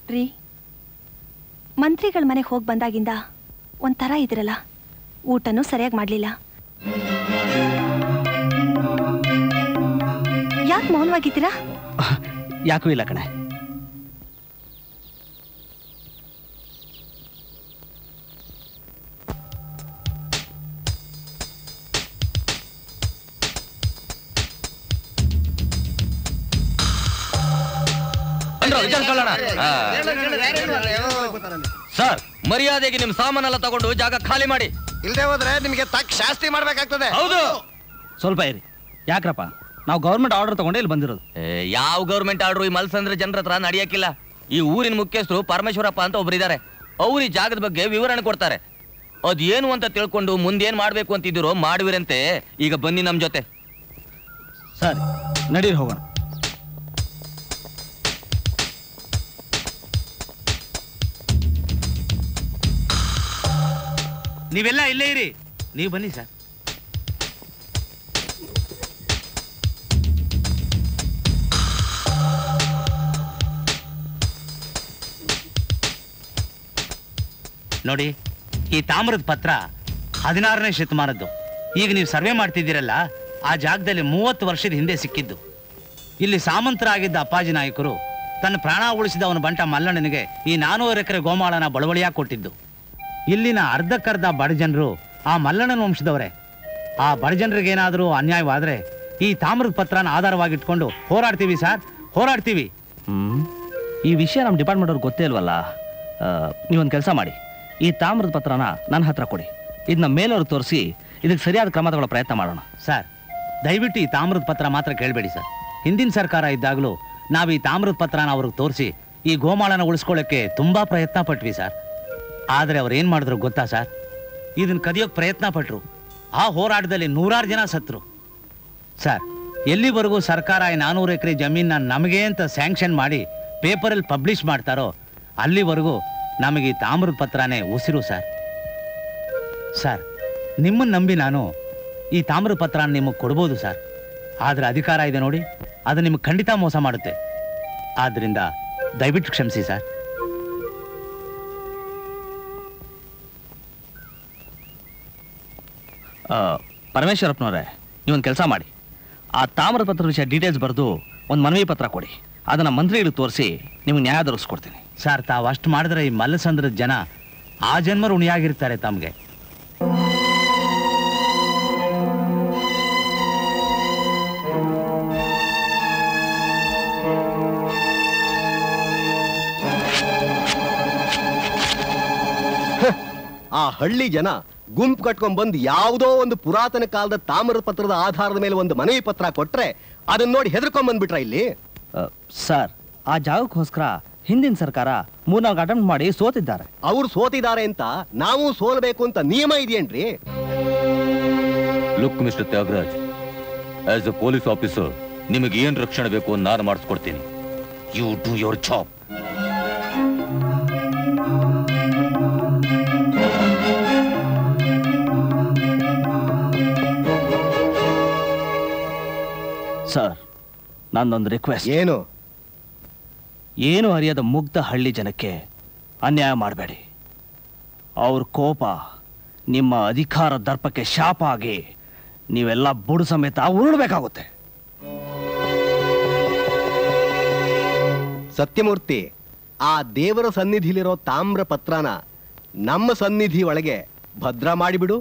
ರೀ, ಮಂತ್ರಿಗಳ ಮನೆಗೆ ಹೋಗಿ ಬಂದಾಗಿಂದ ಒಂಥರ ಇದಿರಲ್ಲ, ಊಟನೂ ಸರಿಯಾಗಿ ಮಾಡಲಿಲ್ಲ. ಯಾಕೆ ಮೌನವಾಗಿದ್ದೀರಾ? ಯಾಕೂ ಇಲ್ಲ ಕಣೆ. ಸರ್, ಮರ್ಯಾದೆಗೆ ನಿಮ್ ಸಾಮಾನೆಲ್ಲ ತಗೊಂಡು ಜಾಗ ಖಾಲಿ ಮಾಡಿ. ಇಲ್ಲದೆ ಹೋದ್ರೆ ನಿಮಗೆ ತಕ್ಕ ಶಾಸ್ತಿ ಮಾಡ್ಬೇಕಾಗ್ತದೆ. ಹೌದು. ಸ್ವಲ್ಪ ಇರಿ. ಯಾಕ್ರಪ್ಪ, ನಾವು ಗೌರ್ಮೆಂಟ್ ಆರ್ಡರ್ ತಗೊಂಡೆ ಇಲ್ಲಿ ಬಂದಿರೋದು. ಯಾವ ಗೌರ್ಮೆಂಟ್ ಆರ್ಡರ್ ಈ ಮಲ್ಸಂದ್ರ ಜನರ ಹತ್ರ ನಡೆಯಕ್ಕಿಲ್ಲ. ಈ ಊರಿನ ಮುಖ್ಯಸ್ಥರು ಪರಮೇಶ್ವರಪ್ಪ ಅಂತ ಒಬ್ಬರಿದ್ದಾರೆ. ಅವ್ರು ಈ ಜಾಗದ ಬಗ್ಗೆ ವಿವರಣೆ ಕೊಡ್ತಾರೆ. ಅದೇನು ಅಂತ ತಿಳ್ಕೊಂಡು ಮುಂದೇನ್ ಮಾಡ್ಬೇಕು ಅಂತಿದ್ದೀರೋ ಮಾಡುವಿರಂತೆ. ಈಗ ಬನ್ನಿ ನಮ್ ಜೊತೆ. ಸರಿ, ನಡೀರಿ ಹೋಗೋಣ. ನೀವೆಲ್ಲ ಇಲ್ಲೇ ಇರಿ. ನೀವು ಬನ್ನಿ ಸರ್. ನೋಡಿ, ಈ ತಾಮ್ರದ ಪತ್ರ 16ನೇ ಶತಮಾನದ್ದು. ಈಗ ನೀವು ಸರ್ವೆ ಮಾಡ್ತಿದ್ದೀರಲ್ಲ, ಆ ಜಾಗದಲ್ಲಿ 30 ವರ್ಷದ ಹಿಂದೆ ಸಿಕ್ಕಿದ್ದು. ಇಲ್ಲಿ ಸಾಮಂತರಾಗಿದ್ದ ಅಪ್ಪಾಜಿ ನಾಯಕರು ತನ್ನ ಪ್ರಾಣ ಉಳಿಸಿದ ಅವನ ಬಂಟ ಮಲ್ಲಣ್ಣನಿಗೆ ಈ 400 ಎಕರೆ ಗೋಮಾಳನ ಬಳುವಳಿಯಾಗಿ ಕೊಟ್ಟಿದ್ದು. ಇಲ್ಲಿನ ಅರ್ಧಕ್ಕರ್ಧ ಬಡಜನರು ಆ ಮಲ್ಲಣ್ಣನ ವಂಶದವರೇ. ಆ ಬಡಜನರಿಗೇನಾದರೂ ಅನ್ಯಾಯವಾದರೆ ಈ ತಾಮ್ರದ ಪತ್ರನ ಆಧಾರವಾಗಿಟ್ಕೊಂಡು ಹೋರಾಡ್ತೀವಿ ಸರ್, ಹೋರಾಡ್ತೀವಿ. ಈ ವಿಷಯ ನಮ್ಮ ಡಿಪಾರ್ಟ್ಮೆಂಟ್ ಅವ್ರಿಗೆ ಗೊತ್ತೇ ಇಲ್ವಲ್ಲ. ನೀವೊಂದು ಕೆಲಸ ಮಾಡಿ, ಈ ತಾಮ್ರದ ಪತ್ರನ ನನ್ನ ಹತ್ರ ಕೊಡಿ. ಇದನ್ನ ಮೇಲವ್ರಿಗೆ ತೋರಿಸಿ ಇದಕ್ಕೆ ಸರಿಯಾದ ಕ್ರಮ ತಗೊಳ್ಳೋ ಪ್ರಯತ್ನ ಮಾಡೋಣ. ಸರ್, ದಯವಿಟ್ಟು ಈ ತಾಮ್ರದ ಪತ್ರ ಮಾತ್ರ ಕೇಳಬೇಡಿ ಸರ್. ಹಿಂದಿನ ಸರ್ಕಾರ ಇದ್ದಾಗಲೂ ನಾವು ಈ ತಾಮ್ರದ ಪತ್ರನ ಅವ್ರಿಗೆ ತೋರಿಸಿ ಈ ಗೋಮಾಳನ ಉಳಿಸ್ಕೊಳ್ಳೋಕ್ಕೆ ತುಂಬಾ ಪ್ರಯತ್ನ ಪಟ್ವಿ ಸರ್. ಆದರೆ ಅವ್ರು ಏನು ಮಾಡಿದ್ರು ಗೊತ್ತಾ ಸರ್? ಇದನ್ನು ಕದಿಯೋಕ್ಕೆ ಪ್ರಯತ್ನ ಪಟ್ಟರು. ಆ ಹೋರಾಟದಲ್ಲಿ 100 ಜನ ಸತ್ರು ಸರ್. ಎಲ್ಲಿವರೆಗೂ ಸರ್ಕಾರ 400 ಎಕರೆ ಜಮೀನನ್ನ ನಮಗೆ ಅಂತ ಸ್ಯಾಂಕ್ಷನ್ ಮಾಡಿ ಪೇಪರಲ್ಲಿ ಪಬ್ಲಿಷ್ ಮಾಡ್ತಾರೋ ಅಲ್ಲಿವರೆಗೂ ನಮಗೆ ಈ ತಾಮ್ರದ ಪತ್ರನೇ ಉಸಿರು ಸರ್. ಸರ್, ನಿಮ್ಮನ್ನು ನಂಬಿ ನಾನು ಈ ತಾಮ್ರದ ಪತ್ರನ ನಿಮಗೆ ಕೊಡ್ಬೋದು ಸರ್. ಆದರೆ ಅಧಿಕಾರ ಇದೆ ನೋಡಿ, ಅದು ನಿಮಗೆ ಖಂಡಿತ ಮೋಸ ಮಾಡುತ್ತೆ. ಆದ್ದರಿಂದ ದಯವಿಟ್ಟು ಕ್ಷಮಿಸಿ ಸರ್. ಪರಮೇಶ್ವರಪ್ಪನವರೇ, ನೀವೊಂದು ಕೆಲಸ ಮಾಡಿ, ಆ ತಾಮ್ರದ ಪತ್ರದ ವಿಷಯ ಡೀಟೇಲ್ಸ್ ಬರೆದು ಒಂದು ಮನವಿ ಪತ್ರ ಕೊಡಿ. ಅದನ್ನು ಮಂತ್ರಿಗಳಿಗೆ ತೋರಿಸಿ ನಿಮಗೆ ನ್ಯಾಯ ದೊರಕಿಸ್ಕೊಡ್ತೀನಿ. ಸರ್, ತಾವು ಅಷ್ಟು ಮಾಡಿದ್ರೆ ಈ ಮಲ್ಲಸಂದ್ರದ ಜನ ಆ ಜನ್ಮ ಋಣಿಯಾಗಿರ್ತಾರೆ ತಮಗೆ. ಆ ಹಳ್ಳಿ ಜನ ಗುಂಪು ಕಟ್ಕೊಂಡ್ ಬಂದು ಯಾವುದೋ ಒಂದು ಪುರಾತನ ಕಾಲದ ತಾಮ್ರದ ಪತ್ರದ ಆಧಾರದ ಮೇಲೆ ಒಂದು ಮನವಿ ಪತ್ರ ಕೊಟ್ರೆ ಅದನ್ನ ನೋಡಿ ಹೆದರ್ಕೊಂಡ್ ಬಂದ್ಬಿಟ್ರ ಇಲ್ಲಿ. ಸರ್, ಆ ಜಾಗಕ್ಕೋಸ್ಕರ ಹಿಂದಿನ ಸರ್ಕಾರ 3-4 ಅಟೆಂಪ್ಟ್ ಮಾಡಿ ಸೋತಿದ್ದಾರೆ. ಅವ್ರು ಸೋತಿದ್ದಾರೆ ಅಂತ ನಾವು ಸೋಲ್ಬೇಕು ಅಂತ ನಿಯಮ ಇದೆಯೇನ್ರಿ? Look mister Thyagaraj, as a police officer ನಿಮಗೆ ಏನ್ ರಕ್ಷಣೆ ಬೇಕು ನಾನು ಮಾಡಿಸ್ಕೊಡ್ತೀನಿ. You do your job. Sir, ನಂದೊಂದು ರಿಕ್ವೆಸ್ಟ್. ಏನು ಅರಿಯದ ಮುಗ್ಧ ಹಳ್ಳಿ ಜನಕ್ಕೆ ಅನ್ಯಾಯ ಮಾಡಬೇಡಿ. ಅವ್ರ ಕೋಪ ನಿಮ್ಮ ಅಧಿಕಾರ ದರ್ಪಕ್ಕೆ ಶಾಪ ಆಗಿ ನೀವೆಲ್ಲ ಬುಡು ಸಮೇತ ಉರುಳಬೇಕಾಗುತ್ತೆ. ಸತ್ಯಮೂರ್ತಿ, ಆ ದೇವರ ಸನ್ನಿಧಿಲಿರೋ ತಾಮ್ರ ಪತ್ರನ ನಮ್ಮ ಸನ್ನಿಧಿ ಒಳಗೆ ಭದ್ರ ಮಾಡಿಬಿಡು.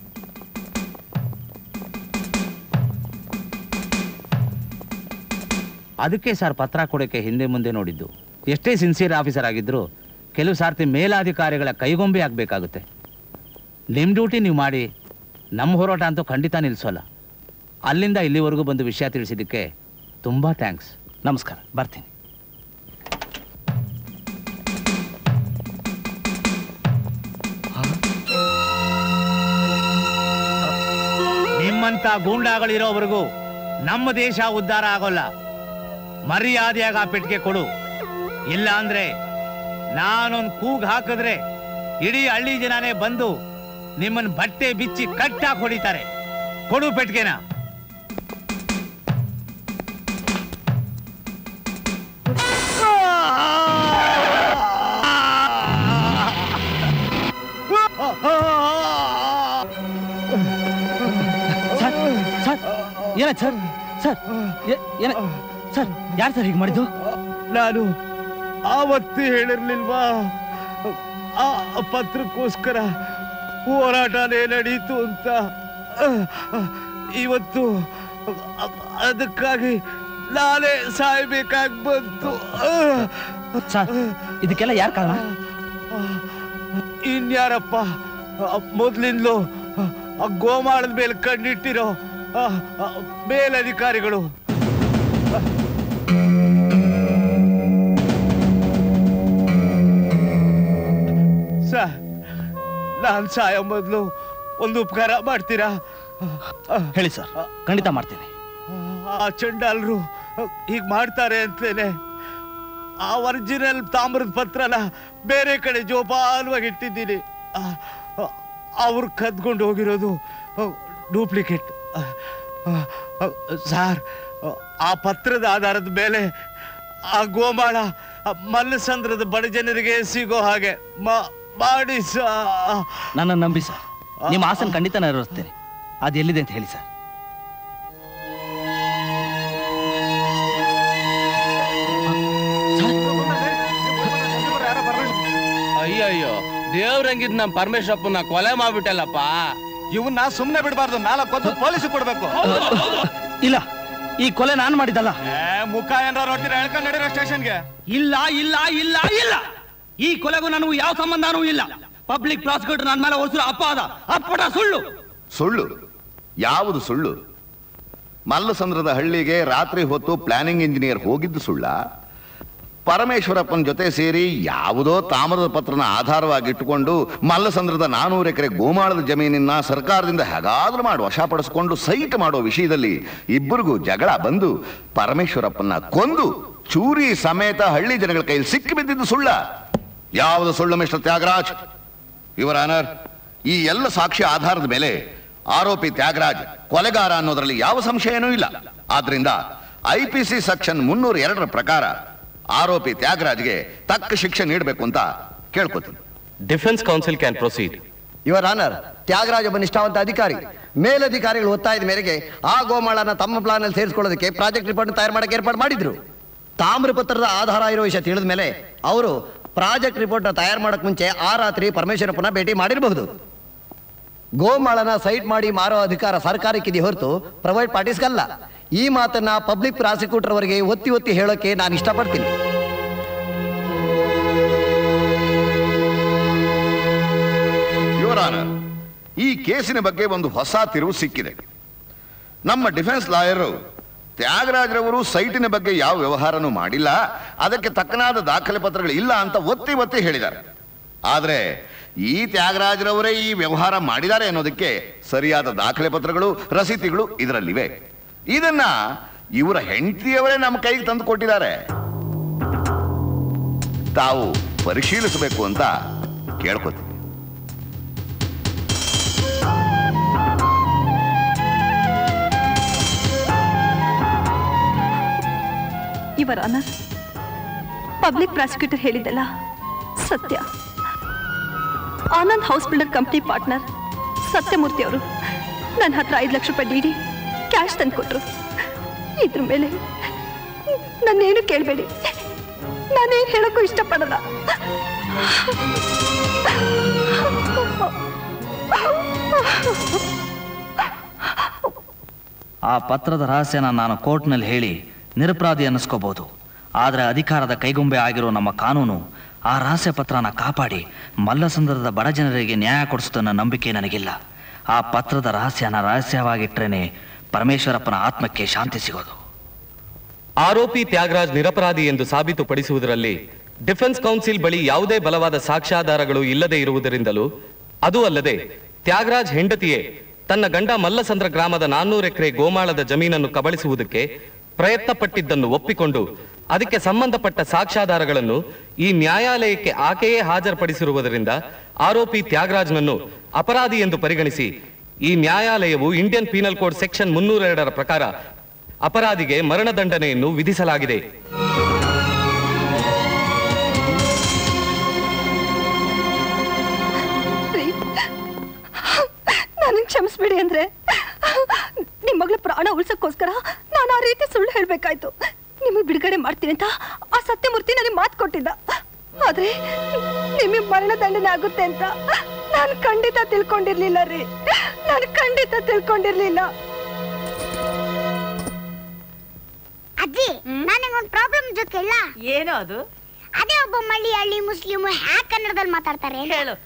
ಅದಕ್ಕೆ ಸರ್ ಪತ್ರ ಕೊಡೋಕ್ಕೆ ಹಿಂದೆ ಮುಂದೆ ನೋಡಿದ್ದು. ಎಷ್ಟೇ ಸಿನ್ಸಿಯರ್ ಆಫೀಸರ್ ಆಗಿದ್ರು ಕೆಲವು ಸಾರ್ತಿ ಮೇಲಾಧಿಕಾರಿಗಳ ಕೈಗೊಂಬೆ ಆಗಬೇಕಾಗುತ್ತೆ. ನಿಮ್ಮ ಡ್ಯೂಟಿ ನೀವು ಮಾಡಿ, ನಮ್ಮ ಹೋರಾಟ ಅಂತೂ ಖಂಡಿತ ನಿಲ್ಲಿಸೋಲ್ಲ. ಅಲ್ಲಿಂದ ಇಲ್ಲಿವರೆಗೂ ಬಂದು ವಿಷಯ ತಿಳಿಸಿದ್ದಕ್ಕೆ ತುಂಬ ಥ್ಯಾಂಕ್ಸ್. ನಮಸ್ಕಾರ, ಬರ್ತೀನಿ. ನಿಮ್ಮಂತ ಗೂಂಡಾಗಳಿರೋವರೆಗೂ ನಮ್ಮ ದೇಶ ಉದ್ಧಾರ ಆಗೋಲ್ಲ. ಮರ್ಯಾದೆಯಾಗ ಆ ಪೆಟ್ಟಿಗೆ ಕೊಡು. ಇಲ್ಲ ಅಂದ್ರೆ ನಾನೊಂದು ಕೂಗ್ ಹಾಕಿದ್ರೆ ಇಡೀ ಹಳ್ಳಿ ಜನನೇ ಬಂದು ನಿಮ್ಮನ್ನ ಬಟ್ಟೆ ಬಿಚ್ಚಿ ಕಟ್ಟಾಕ್ ಹೊಡಿತಾರೆ. ಕೊಡು ಪೆಟ್ಟಿಗೆನ. ಏನಾಯ್ತು ಸರ್? ಸರ್ ಏನ ಸರ್? ಯಾರು ಸರ್ ಹೀಗೆ ಮಾಡಿದ್ದು? ನಾನು ಆವತ್ತು ಹೇಳಿರ್ಲಿಲ್ವಾ ಆ ಪತ್ರಕ್ಕೋಸ್ಕರ ಹೋರಾಟನೇ ನಡೀತು ಅಂತ. ಇವತ್ತು ಅದಕ್ಕಾಗಿ ನಾನೇ ಸಾಯ್ಬೇಕಾಗಿ ಬಂತು. ಸರ್ ಇದಕ್ಕೆಲ್ಲ ಯಾರು ಕಾರಣ? ಇನ್ಯಾರಪ್ಪ, ಮೊದ್ಲಿಂದಲೂ ಗೋಮಾಳದ ಮೇಲೆ ಕಣ್ಣಿಟ್ಟಿರೋ ಮೇಲಧಿಕಾರಿಗಳು. ಸರ್, ನಾನು ಸಾಯೋ ಮೊದಲು ಒಂದು ಉಪಕಾರ ಮಾಡ್ತೀರಾ? ಹೇಳಿ ಸರ್, ಖಂಡಿತ ಮಾಡ್ತೀನಿ. ಆ ಚಂಡಾಲರು ಹೀಗೆ ಮಾಡ್ತಾರೆ ಅಂತಲೇನೆ ಆ ಒರಿಜಿನಲ್ ತಾಮ್ರದ ಪತ್ರನ ಬೇರೆ ಕಡೆ ಜೋಪಾನವಾಗಿ ಇಟ್ಟಿದ್ದೀನಿ. ಅವ್ರು ಕದ್ಕೊಂಡು ಹೋಗಿರೋದು ಡೂಪ್ಲಿಕೇಟ್. ಸಾರ್, ಆ ಪತ್ರದ ಆಧಾರದ ಮೇಲೆ ಆ ಗೋಮಾಳ ಮಲ್ಲಸಂದ್ರದ ಬಡ ಜನರಿಗೆ ಸಿಗೋ ಹಾಗೆ ಮಾಡಿ ನನ್ನ ನಂಬಿ ಸರ್, ನಿಮ್ಮ ಆಸನ ಖಂಡಿತ ನೆರವೇರಿಸ್ತೇನೆ. ಅದು ಎಲ್ಲಿದೆ ಅಂತ ಹೇಳಿ ಸರ್. ಅಯ್ಯಯ್ಯೋ, ದೇವ್ರಂಗಿದ್ ನಮ್ ಪರಮೇಶ್ವರಪ್ಪನ ಕೊಲೆ ಮಾಡ್ಬಿಟ್ಟಲ್ಲಪ್ಪ. ಇವನ್ನ ಸುಮ್ಮನೆ ಬಿಡಬಾರ್ದು, ನಾಲ್ಕು ಕೊಂದು ಪೊಲೀಸ್ ಕೊಡ್ಬೇಕು. ಇಲ್ಲ, ಈ ಕೊಲೆ ನಾನು ಮಾಡಿದ್ದಲ್ಲ. ಮುಖ ಏನಾರ ನೋಡ್ತೀರಾ? ಹೇಳ್ಕೊಂಡು ನಡೀರೋ ಸ್ಟೇಷನ್ಗೆ. ಇಲ್ಲ ಇಲ್ಲ ಇಲ್ಲ ಇಲ್ಲ, ಈ ಕೊಲೆಗೂ ನನಗೂ ಯಾವ ಸಂಬಂಧನೂ ಇಲ್ಲ. ಪಬ್ಲಿಕ್ ಪ್ರಾಸಿಕ್ಯೂಟರ್ ನನ್ನ ಮೇಲೆ ಹೊರಿಸಿರೋ ಅಪವಾದ ಅಪ್ಪಟ ಸುಳ್ಳು. ಸುಳ್ಳು? ಯಾವುದು ಸುಳ್ಳು? ಮಲ್ಲಸಂದ್ರದ ಹಳ್ಳಿಗೆ ರಾತ್ರಿ ಹೊತ್ತು ಪ್ಲಾನಿಂಗ್ ಇಂಜಿನಿಯರ್ ಹೋಗಿದ್ದು ಸುಳ್ಳ? ಪರಮೇಶ್ವರಪ್ಪನ ಜೊತೆ ಸೇರಿ ಯಾವುದೋ ತಾಮ್ರದ ಪತ್ರನ ಆಧಾರವಾಗಿಟ್ಟುಕೊಂಡು ಮಲ್ಲಸಂದ್ರದ 400 ಎಕರೆ ಗೋಮಾಳದ ಜಮೀನಿನ ಸರ್ಕಾರದಿಂದ ಹೇಗಾದ್ರೂ ಮಾಡಿ ವಶಪಡಿಸಿಕೊಂಡು ಸೈಟ್ ಮಾಡೋ ವಿಷಯದಲ್ಲಿ ಇಬ್ಬರಿಗೂ ಜಗಳ ಬಂದು ಪರಮೇಶ್ವರಪ್ಪನ ಕೊಂದು ಚೂರಿ ಸಮೇತ ಹಳ್ಳಿ ಜನಗಳ ಕೈಯಲ್ಲಿ ಸಿಕ್ಕಿ ಬಿದ್ದಿದ್ದು ಸುಳ್ಳ? ಯಾವುದು ಸುಳ್ಳು ಮಿಸ್ಟರ್ ತ್ಯಾಗರಾಜ್? ಯುವರ್ ಆನರ್, ಈ ಎಲ್ಲ ಸಾಕ್ಷಿ ಆಧಾರದ ಮೇಲೆ ಆರೋಪಿ ತ್ಯಾಗರಾಜ್ ಕೊಲೆಗಾರ ಅನ್ನೋದರಲ್ಲಿ ಯಾವ ಸಂಶಯನೂ ಇಲ್ಲ. ಆದ್ರಿಂದ IPC ಸೆಕ್ಷನ್ 302 ಪ್ರಕಾರ ಆರೋಪಿ ತ್ಯಾಗರಾಜ್ಗೆ ತಕ್ಕ ಶಿಕ್ಷೆ ನೀಡಬೇಕು ಅಂತ ಕೇಳ್ಕೊತೀನಿ. Defence counsel can proceed. Your honour, Thyagaraj ಒಬ್ಬ ನಿಷ್ಠಾವಂತ ಅಧಿಕಾರಿ. ಮೇಲಧಿಕಾರಿಗಳು ಒತ್ತಾಯದ ಮೇರೆಗೆ ಆ ಗೋಮಾಳನ ತಮ್ಮ ಪ್ಲಾನ್ ಅಲ್ಲಿ ಸೇರಿಸಿಕೊಳ್ಳೋದಕ್ಕೆ ಪ್ರಾಜೆಕ್ಟ್ ರಿಪೋರ್ಟ್ ತಯಾರು ಮಾಡಕ್ಕೆ ಏರ್ಪಾಡು ಮಾಡಿದ್ರು. ತಾಮ್ರಪತ್ರದ ಆಧಾರ ಇರೋ ವಿಷಯ ತಿಳಿದ ಮೇಲೆ ಅವರು ಪ್ರಾಜೆಕ್ಟ್ ರಿಪೋರ್ಟ್ ತಯಾರು ಮಾಡಕ್ ಮುಂಚೆ ಆ ರಾತ್ರಿ ಪರಮೇಶ್ವರಪ್ಪನ ಭೇಟಿ ಮಾಡಿರಬಹುದು. ಗೋಮಾಳನ ಸೈಟ್ ಮಾಡಿ ಮಾರೋ ಅಧಿಕಾರ ಸರ್ಕಾರಕ್ಕಿದೆ ಹೊರತು ಪ್ರೈವೇಟ್ ಪಾರ್ಟೀಸ್ಗಲ್ಲ. ಈ ಮಾತನ್ನ ಪಬ್ಲಿಕ್ ಪ್ರಾಸಿಕ್ಯೂಟರ್ ಅವರಿಗೆ ಒತ್ತಿ ಒತ್ತಿ ಹೇಳೋಕೆ ನಾನು ಇಷ್ಟಪಡ್ತೀನಿ. ಯುವರ್ ಆನರ್, ಈ ಕೇಸಿನ ಬಗ್ಗೆ ಒಂದು ಹೊಸ ತಿರುವು ಸಿಕ್ಕಿದೆ. ನಮ್ಮ ಡಿಫೆನ್ಸ್ ಲಾಯರು ತ್ಯಾಗರಾಜ್ರವರು ಸೈಟಿನ ಬಗ್ಗೆ ಯಾವ ವ್ಯವಹಾರನೂ ಮಾಡಿಲ್ಲ, ಅದಕ್ಕೆ ತಕ್ಕನಾದ ದಾಖಲೆ ಪತ್ರಗಳು ಇಲ್ಲ ಅಂತ ಒತ್ತಿ ಒತ್ತಿ ಹೇಳಿದ್ದಾರೆ. ಆದ್ರೆ ಈ ತ್ಯಾಗರಾಜ್ರವರೇ ಈ ವ್ಯವಹಾರ ಮಾಡಿದ್ದಾರೆ ಅನ್ನೋದಕ್ಕೆ ಸರಿಯಾದ ದಾಖಲೆ ಪತ್ರಗಳು, ರಸೀತಿಗಳು ಇದರಲ್ಲಿವೆ. ಇದನ್ನ ಇವರ ಹೆಂಡತಿಯವರೇ ನಮ್ಮ ಕೈಗೆ ತಂದು ಕೊಟ್ಟಿದ್ದಾರೆ. ತಾವು ಪರಿಶೀಲಿಸಬೇಕು ಅಂತ ಕೇಳ್ಕೊತೀನಿ. ಯುವರ್ ಆನರ್, ಪಬ್ಲಿಕ್ ಪ್ರಾಸಿಕ್ಯೂಟರ್ ಹೇಳಿದ್ದಲ್ಲ ಸತ್ಯ. Anand house builder company partner Sathyamurthy ಅವರು ನನ್ನ ಹತ್ರ 5 ಲಕ್ಷ ರೂಪಾಯಿ ಡಿಡಿ ಕ್ಯಾಶ್ ತಂದು ಕೊಟ್ರು. ಇದ್ರ ಮೇಲೆ ನನ್ನೇನು ಕೇಳಬೇಡಿ, ನಾನೇನು ಹೇಳೋಕ್ಕೂ ಇಷ್ಟಪಡಲ್ಲ. ಆ ಪತ್ರದ ರಹಸ್ಯನ ನಾನು ಕೋರ್ಟ್ನಲ್ಲಿ ಹೇಳಿ ನಿರಪರಾಧಿ ಅನ್ನಿಸ್ಕೋಬಹುದು. ಆದರೆ ಅಧಿಕಾರದ ಕೈಗೊಂಬೆ ಆಗಿರೋ ನಮ್ಮ ಕಾನೂನು ಆ ರಹಸ್ಯ ಪತ್ರನ ಕಾಪಾಡಿ ಮಲ್ಲಸಂದ್ರದ ಬಡ ಜನರಿಗೆ ನ್ಯಾಯ ಕೊಡಿಸುತ್ತನ್ನ ನಂಬಿಕೆ ನನಗಿಲ್ಲ. ಆ ಪತ್ರದ ರಹಸ್ಯನ ರಹಸ್ಯವಾಗಿಟ್ರೇನೆ ಪರಮೇಶ್ವರಪ್ಪನ ಆತ್ಮಕ್ಕೆ ಶಾಂತಿ ಸಿಗೋದು. ಆರೋಪಿ ತ್ಯಾಗರಾಜ್ ನಿರಪರಾಧಿ ಎಂದು ಸಾಬೀತುಪಡಿಸುವುದರಲ್ಲಿ ಡಿಫೆನ್ಸ್ ಕೌನ್ಸಿಲ್ ಬಳಿ ಯಾವುದೇ ಬಲವಾದ ಸಾಕ್ಷ್ಯಾಧಾರಗಳು ಇಲ್ಲದೆ ಇರುವುದರಿಂದಲೂ, ಅದೂ ಅಲ್ಲದೆ ತ್ಯಾಗರಾಜ್ ಹೆಂಡತಿಯೇ ತನ್ನ ಗಂಡ ಮಲ್ಲಸಂದ್ರ ಗ್ರಾಮದ 400 ಎಕರೆ ಗೋಮಾಳದ ಜಮೀನನ್ನು ಕಬಳಿಸುವುದಕ್ಕೆ ಪ್ರಯತ್ನ ಪಟ್ಟಿದ್ದನ್ನು ಒಪ್ಪಿಕೊಂಡು ಅದಕ್ಕೆ ಸಂಬಂಧಪಟ್ಟ ಸಾಕ್ಷ್ಯಾಧಾರಗಳನ್ನು ಈ ನ್ಯಾಯಾಲಯಕ್ಕೆ ಆಕೆಯೇ ಹಾಜರುಪಡಿಸಿರುವುದರಿಂದ ಆರೋಪಿ ತ್ಯಾಗರಾಜ್ನನ್ನು ಅಪರಾಧಿ ಎಂದು ಪರಿಗಣಿಸಿ ಈ ನ್ಯಾಯಾಲಯವು ಇಂಡಿಯನ್ ಪೀನಲ್ ಕೋಡ್ ಸೆಕ್ಷನ್ 302 ಪ್ರಕಾರ ಅಪರಾಧಿಗೆ ಮರಣದಂಡನೆಯನ್ನು ವಿಧಿಸಲಾಗಿದೆ. ನನಗೆ ಕ್ಷಮಿಸ್ಬಿಡಿ ಅಂದ್ರೆ ನಿಮ್ಮ ಮಗಳು ಪ್ರಾಣ ಉಳ್ಸಕ್ಕೋಸ್ಕರ ನಾನು ಆ ರೀತಿ ಸುಳ್ಳು ಹೇಳ್ಬೇಕಾಯ್ತು. ನಿಮಗೆ ಬಿಡುಗಡೆ ಮಾಡ್ತೀನಿ ಅಂತ ಆ ಸತ್ಯಮೂರ್ತಿ ನನಗೆ ಮಾತು ಕೊಟ್ಟಿದ್ದ. ಆದ್ರೆ ನಿಮಗೆ ಮರಣದಂಡನೆ ಆಗುತ್ತೆ ಅಂತ ನಾನು ಖಂಡಿತ ತಿಳ್ಕೊಂಡಿರ್ಲಿಲ್ಲ ರೀ. ನಾನು ಖಂಡಿತ ತಿಳ್ಕೊಂಡಿರ್ಲಿಲ್ಲ. ಅಜ್ಜಿ, ನನಗೊಂದು ಪ್ರಾಬ್ಲಮ್ ಜೊತೆಲ್ಲ. ಏನು ಅದು? ಅದೇ ಒಬ್ಬ ಮಲಯಾಳಿ ಮುಸ್ಲಿಮ್ ಹ್ಯಾಕ್ ಕನ್ನಡದಲ್ಲಿ ಮಾತಾಡ್ತಾರೆ. ಹೇಳು.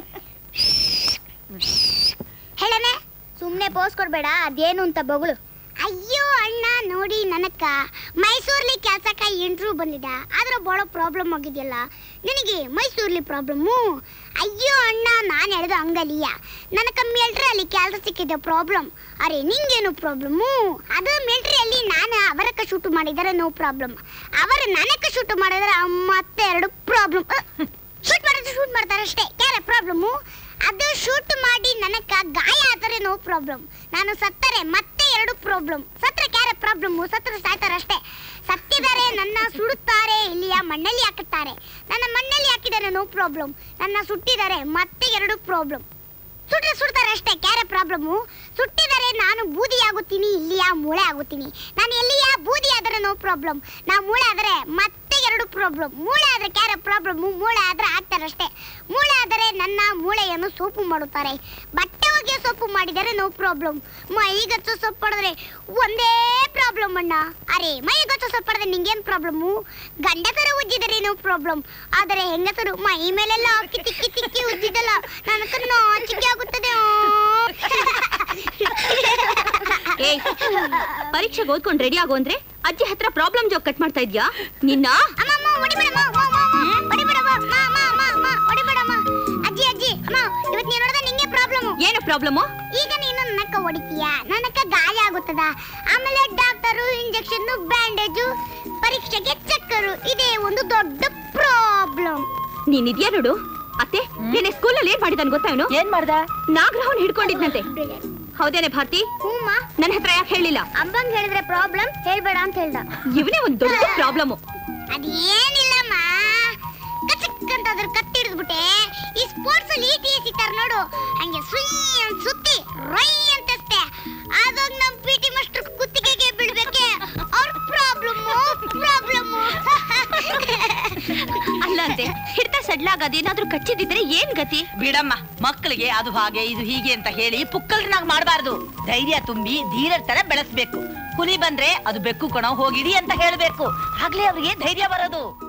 ಹೇಳನೆ, ಸುಮ್ನೆ ಪೋಸ್ ಕೊಡ್ಬೇಡ. ಅದೇನು ಅಂತ ಬಗಳು. ಅಯ್ಯೋ ಅಣ್ಣ ನೋಡಿ, ನನಕ್ಕ ಮೈಸೂರ್ಲಿ ಕೆಲ್ಸಕ್ಕ ಇಂಟರ್ವ್ಯೂ ಬಂದಿದ್ದ. ಆದ್ರೆ ಬಹಳ ಪ್ರಾಬ್ಲಮ್ ಆಗಿದೆಯಲ್ಲ ನಿನಗೆ ಮೈಸೂರ್ಲಿ ಪ್ರಾಬ್ಲಮ್ಮು. ಅಯ್ಯೋ ಅಣ್ಣ, ನಾನು ಹೇಳ್ದ ಹಂಗಲಿಯ ನನಕ ಮಿಲ್ಟ್ರಿಯಲ್ಲಿ ಕೆಲಸ ಸಿಕ್ಕಿದೆ ಪ್ರಾಬ್ಲಮ್. ಅರೆ ನಿಂಗೇನು ಪ್ರಾಬ್ಲಮ್ಮು? ಅದು ಮಿಲ್ಟ್ರಿಯಲ್ಲಿ ನಾನು ಅವರಕ್ಕ ಶೂಟ್ ಮಾಡಿದರೆ ನೋ ಪ್ರಾಬ್ಲಮ್, ಅವರು ನನಕ್ಕ ಶೂಟ್ ಮಾಡಿದರೆ ಮತ್ತೆ ಎರಡು ಪ್ರಾಬ್ಲಮ್. ಶೂಟ್ ಮಾಡ್ತಾರೆ ಅಷ್ಟೇ, ಕ್ಯಾರೆ ಪ್ರಾಬ್ಲಮ್ಮು. ಅದು ಶೂಟ್ ಮಾಡಿ ನನಕ ಗಾಯ ಆದರೆ ನೋ ಪ್ರಾಬ್ಲಮ್, ನಾನು ಸತ್ತರೆ ಮತ್ತೆ ಎರಡು ಪ್ರಾಬ್ಲಮ್. ಸತ್ತರೆ ಕ್ಯಾರೆ ಪ್ರಾಬ್ಲಮ್ಮು, ಸತ್ತರೆ ಸಾಯ್ತಾರೆ ಅಷ್ಟೇ. ಸತ್ತಿದರೆ ನನ್ನ ಸುಡುತ್ತಾರೆ, ಇಲ್ಲಿಯ ಮಣ್ಣಲ್ಲಿ ಹಾಕುತ್ತಾರೆ. ನನ್ನ ಮಣ್ಣಲ್ಲಿ ಹಾಕಿದರೆ ನೋ ಪ್ರಾಬ್ಲಮ್, ನನ್ನ ಸುಟ್ಟಿದರೆ ಮತ್ತೆ ಎರಡು ಪ್ರಾಬ್ಲಮ್. ಸುಡ್ತಾರೆ ಅಷ್ಟೇ, ಕ್ಯಾರೆ ಪ್ರಾಬ್ಲಮ್ಮು. ಸುಟ್ಟಿದರೆ ನಾನು ಬೂದಿ ಆಗುತ್ತೀನಿ, ಇಲ್ಲಿಯ ಮೂಳೆ ಆಗುತ್ತೀನಿ. ನಾನು ಎಲ್ಲಿಯ ಬೂದಿ ಆದರೆ ನೋ ಪ್ರಾಬ್ಲಮ್, ನಾ ಮೂಳೆ ಆದರೆ ಮತ್ತೆ ಎರಡು ಪ್ರಾಬ್ಲಮ್. ಮೂಳೆ ಆದರೆ ಕ್ಯಾರೆ ಪ್ರಾಬ್ಲಮ್ಮು, ಮೂಳೆ ಆದರೆ ಹಾಕ್ತಾರೆ ಅಷ್ಟೇ. ಮೂಳೆ ಆದರೆ ನನ್ನ ಮೂಳೆಯನ್ನು ಸೋಪು ಮಾಡುತ್ತಾರೆ. ಬಟ್ಟೆ ಒಗೆಯೋ ಸೋಪು ಮಾಡಿದರೆ ನೋ ಪ್ರಾಬ್ಲಮ್. ಮೈಗಚ್ಚೋ ಸೊಪ್ಪು ಹೊಡೆದ್ರೆ ಒಂದೇ ಪ್ರಾಬ್ಲಮ್ ಅಣ್ಣ. ಅರೆ ಮೈಗಚ್ಚೋ ಸೊಪ್ಪು ಹೊಡೆದ್ರೆ ನಿಂಗೇನು ಪ್ರಾಬ್ಲಮ್ಮು? ಗಂಡಸರು ಉಜ್ಜಿದರೆ ನೋ ಪ್ರಾಬ್ಲಮ್, ಆದರೆ ಹೆಂಗಸರು ಮೈ ಮೇಲೆಲ್ಲ ತಿಕ್ಕಿ ತಿಕ್ಕಿ ಉಜ್ಜಿದಲ್ಲ ನನಗೆ ನಾಚಿಕೆ ಆಗುತ್ತದೆ. ಪರೀಕ್ಷೆಗೆ ಓದ್ಕೊಂಡು ರೆಡಿ ಆಗೋ ಅಂದ್ರೆ ಅಜ್ಜಿ ಹತ್ರ ಪ್ರಾಬ್ಲಮ್ ಜೋಕ್ ಕಟ್ ಮಾಡ್ತಾ ಇದ್ಯಾ ನಿನ್ನ? ಏನು ಪ್ರಾಬ್ಲಮ್? ಈಗ ನೀನು ನನ್ನಕ್ಕ ಹೊಡಿತೀಯ, ನನ್ನಕ್ಕ ಗಾಯ ಆಗುತ್ತದ. ಆಮೇಲೆ ಡಾಕ್ಟರು ಇಂಜೆಕ್ಷನ್, ಬ್ಯಾಂಡೇಜು, ಪರೀಕ್ಷೆಗೆ ಚಕ್ಕರು. ಇದೇ ಒಂದು ದೊಡ್ಡ ಪ್ರಾಬ್ಲಮ್. ನೀನ್ ಇದ್ಯಾ ನೋಡು ಅತ್ತೆ, ನೀನೆ ಸ್ಕೂಲಲ್ಲಿ ಏನ್ ಮಾಡಿದಾನ್ ಗೊತ್ತಾ? ಇವನು ಏನ್ ಮಾಡ್ದ? ನಾಗರಹನ್ ಹಿಡ್ಕೊಂಡಿದ್ನಂತೆ. ಹೌದೇನೆ ಭಾರತಿ? ಹೂಮ್ಮ. ನನ್ನ ಹತ್ರ ಯಾಕೆ ಹೇಳಿಲ್ಲ? ಅಬ್ಬಂಗ್ ಹೇಳಿದ್ರೆ ಪ್ರಾಬ್ಲಮ್ ಹೇಳ್ಬೇಡ ಅಂತ ಹೇಳ್ದ. ಇವನೇ ಒಂದು ದೊಡ್ಡ ಪ್ರಾಬ್ಲಮ್. ಅದೇನಿಲ್ಲಮ್ಮ, ಕಚ್ಚಕ್ಕಂತ ಅದ್ರ ಕತ್ತಿ ಹಿಡಿದ್ಬಿಟ್ಟೆ. ಈ ಸ್ಪೋರ್ಟ್ಸ್ ಅಲ್ಲಿ ETS ಇಟ್ಟಾರ ನೋಡು, ಹಂಗೆ ಸುತ್ತಿ ರೈ ಅಂತಷ್ಟೇ. ಆದಾಗ ನಮ್ PT ಮಾಸ್ಟರ್ ಕುತ್ತಿಗೆಗೆ ಬೀಳ್ಬೇಕೆ. ಅವ್ರ ಪ್ರಾಬ್ಲಮ್. ಅಲ್ಲ ಅಂತೆ, ಹಿಡ್ತಾ ಸಡ್ಲಾಗ ಅದೇನಾದ್ರೂ ಕಚ್ಚಿದಿದ್ರೆ ಏನ್ ಗತಿ? ಬಿಡಮ್ಮ, ಮಕ್ಕಳಿಗೆ ಅದು ಹಾಗೆ ಇದು ಹೀಗೆ ಅಂತ ಹೇಳಿ ಪುಕ್ಕಲ್ನಾಗ್ ಮಾಡಬಾರ್ದು. ಧೈರ್ಯ ತುಂಬಿ ಧೀರರ ತರ ಬೆಳೆಸ್ಬೇಕು. ಹುಲಿ ಬಂದ್ರೆ ಅದು ಬೆಕ್ಕು ಕಣೋ ಹೋಗಿಡಿ ಅಂತ ಹೇಳ್ಬೇಕು. ಆಗ್ಲೇ ಅವ್ರಿಗೆ ಧೈರ್ಯ ಬರೋದು.